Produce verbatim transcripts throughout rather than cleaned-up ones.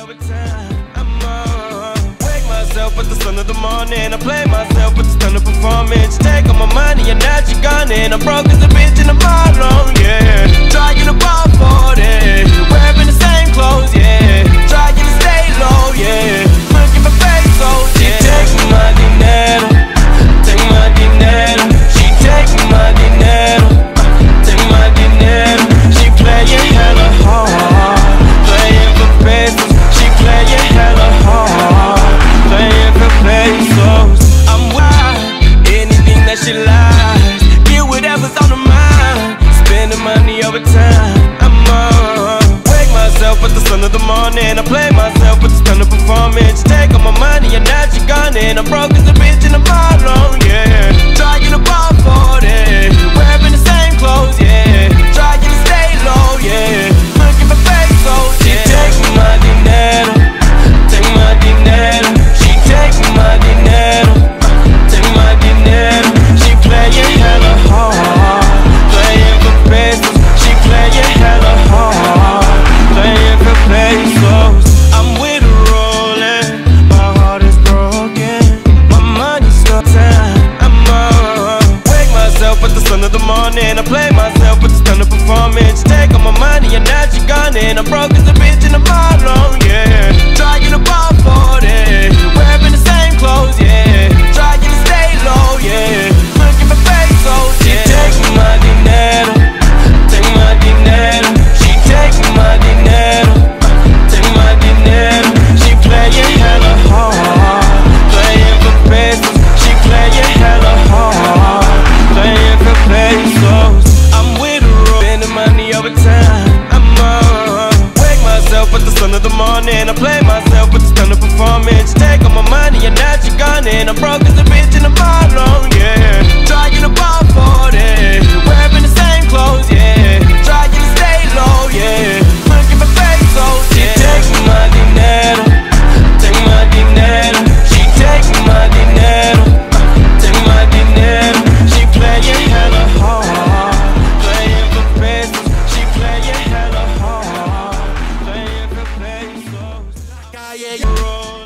over time. I'm on. Wake myself at the sun of the morning. I play myself with the stunning performance. Take all my money and now she gone in. I'm broke as a bitch and I'm all alone, yeah. Trying to ball for it. Wearing the same clothes, yeah. Trying to stay low, yeah. Looking for face, oh yeah. She take my dinero, take my dinero. She take my dinero, take my dinero. She playing hella hard, playing for pesos. She playing hella hard, playing for pesos. I'm wild, anything that she likes, get whatever's on her mind. Spending money over time. I'm on. Wake myself at the sun of the morning. I play myself with the stunning performance. Take all my money and now she gone in. I'm broke as a bitch and I'm all alone, yeah. Trying to ball for it. Wearing the same clothes, yeah. Trying to stay low, yeah. Looking for pesos, yeah. She take my dinero, take my dinero. She take my dinero, take my dinero. She playing hella hard, playing for pesos. She playing hella hard, playing for pesos. I'm with her rolling, my heart is broken. My money's stuck time, I'm on. Wake myself at the sun of the morning. I play myself with the stunning performance. Take all my money and now she gone in. I'm broke as a bitch and I'm all alone, yeah. Trying to ball for it. Wearing the same clothes, yeah. Trying to stay low, yeah. Looking for pesos, yeah. She take my dinero, take my dinero. She take my dinero, take my dinero. She playing hella hard, playing for pesos. She playing hella hard, playing for pesos. I'm with her, spending money over time. I'm on. Wake myself at the sun of the morning. I play myself with the stunning performance. Take all my money and now she gone in. I'm broke as a bitch and I'm all alone, yeah. Trying to ball for it. Wearing the same clothes, yeah. Trying to stay low, yeah. Looking for pesos, yeah. She take my dinero, take my dinero. She take my dinero, take my dinero. She playing hella hard, playing for pesos. She playing hella hard, playing for pesos. Calle rolling.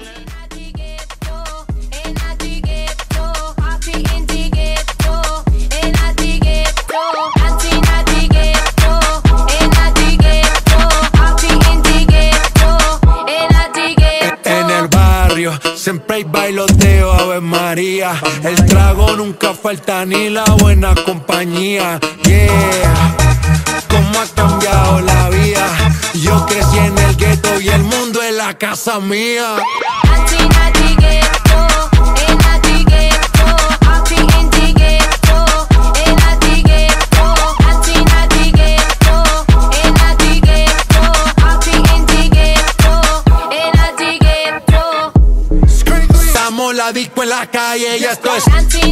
Siempre hay bailoteo, Ave María. El trago nunca falta ni la buena compañía. Yeah, cómo ha cambiado la vida. Yo crecí en el gueto y el mundo es la casa mía. La disco en la calle y esto es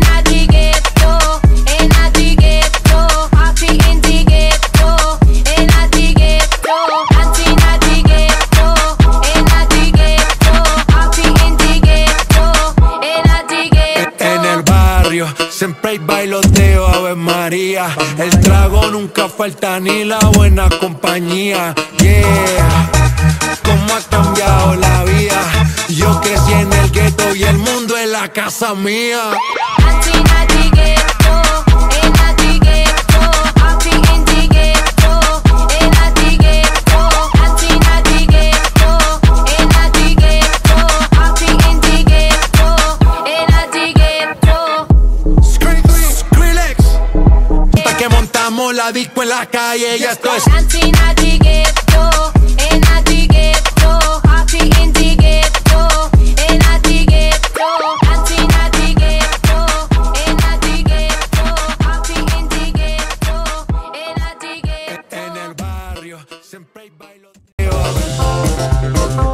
en el barrio. Siempre hay bailoteo, Ave María. El trago nunca falta ni la buena compañía. Yeah, cómo ha cambiado la vida. Yo crecí en el gueto y el mundo es la casa mía. Hasta que montamos la disco en la calle y esto es siempre hay bailoteo.